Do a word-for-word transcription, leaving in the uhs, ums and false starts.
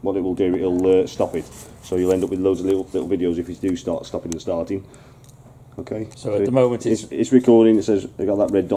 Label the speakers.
Speaker 1: what it will do, it'll uh, stop it. So you'll end up with loads of little little videos if you do start stopping and starting. Okay.
Speaker 2: So at the moment it's
Speaker 1: it's, it's recording. It says they got that red dot.